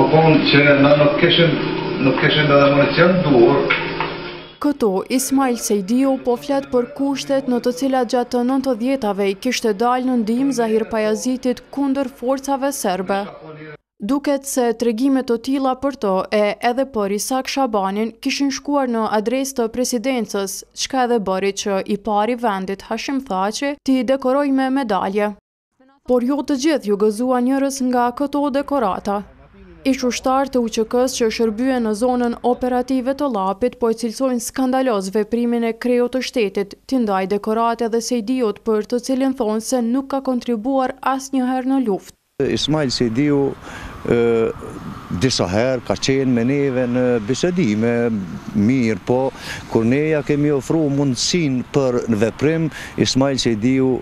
punë që na nuk kishin edhe municion dur. Këtu, Ismail Sejdiu po flet për kushtet në të cilat gjatë të 90-tave kishte dalë në ndihmë Zahir Pajazitit kundër forcave serbe. Duket se tregimet të tilla për to edhe për Isak Shabanin kishin shkuar në adresë të presidencës, çka edhe bëri që i pari vendit Hashim Thaçi t'i dekoroj me medalje. Por jo të gjithë ju gëzuan njerëz nga këto dekorata. Ish ushtar të UÇK-s që shërbyen në zonën operative të Llapit po e cilësojnë skandaloz veprimin e kreut të shtetit, t'i ndaj dekorate dhe Sejdiut për të cilin thonë se nuk ka kontribuar asnjëherë në luftë. Ismail Sejdiu disa herë ka qenë me neve në bisedime mirë, po kur ne ja kemi ofru mundësinë për veprim, Ismail Sejdiu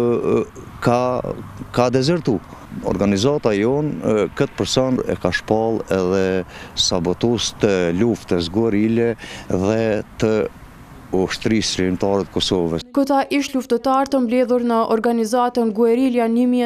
ka dezertu. Organizata jonë këtë person e ka shpall edhe sabotus të luftës guerile dhe të ushtrisë shërimtare të Kosovës. Këta ish luftëtar të mbledhur në organizatën Guerilla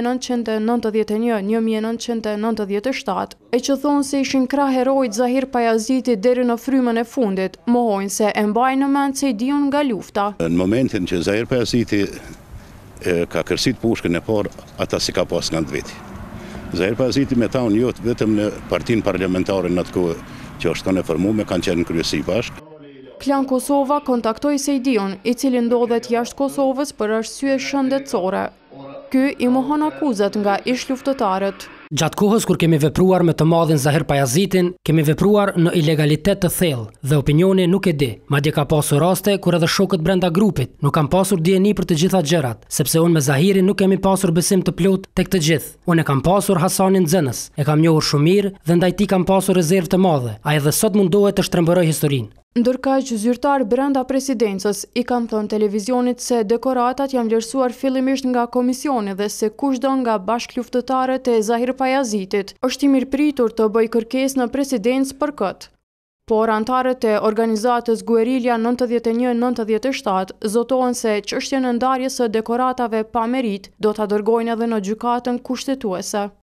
1991-1997, e që thonë se ishin krah herojt Zahir Pajaziti deri në frymën e fundit, mohojnë se e mbajnë në mend Sejdiun nga lufta. Në momentin që Zahir Pajaziti ka kërcit pushkën e parë, ata si ka pas nga të veti. Zahir Pajaziti me ta unë jotë vetëm në partinë parlamentare në atë kohë që është të në formuar, kanë qenë në kryesi bashkë. Klan Kosova kontaktoi Sejdiun, i cili ndodhet jashtë Kosovës për arsye shëndetësore. Ky i mohon akuzat nga ish luftëtarët. Gjatë kohës kur kemi vepruar me të madhin Zahir Pajazitin, kemi vepruar në ilegalitet të thellë dhe opinioni nuk e di. Madje ka pasur raste kur edhe shokët brenda grupit nuk kanë pasur dieni për të gjitha gjërat, sepse unë me Zahirin nuk kemi pasur besim të plot tek të gjithë. Unë e kam pasur Hasanin Xenës, e kam njohur shumë mirë dhe ndaj tij kam pasur rezervë të madhe. Ai edhe sot mundohet të shtrembëroj historinë. Ndërkaq zyrtar brenda presidencës i kanë thënë televizionit se dekoratat janë vlerësuar fillimisht nga komisioni dhe se kushdo nga bashkëluftëtarët e Zahir Pajazitit është i mirëpritur të bëjë kërkesë në presidencë për këtë. Por antarët e organizatës Guerilla 91-97 zotohen se çështjen e ndarjes së dekoratave pa merit do ta dërgojnë edhe në gjykatën kushtetuese.